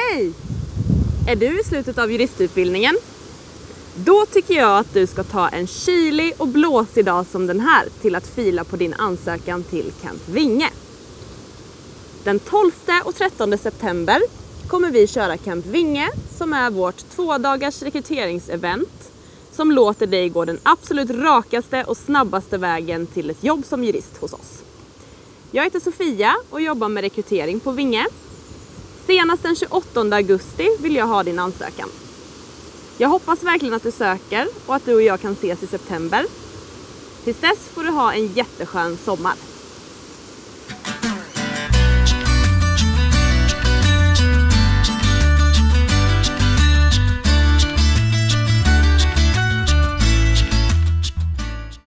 Hej! Är du i slutet av juristutbildningen? Då tycker jag att du ska ta en kylig och blåsig dag som den här till att fila på din ansökan till Camp Vinge. Den 12 och 13 september kommer vi köra Camp Vinge, som är vårt 2-dagars rekryteringsevent som låter dig gå den absolut rakaste och snabbaste vägen till ett jobb som jurist hos oss. Jag heter Sofia och jobbar med rekrytering på Vinge. Senast den 28 augusti vill jag ha din ansökan. Jag hoppas verkligen att du söker och att du och jag kan ses i september. Tills dess får du ha en jätteskön sommar.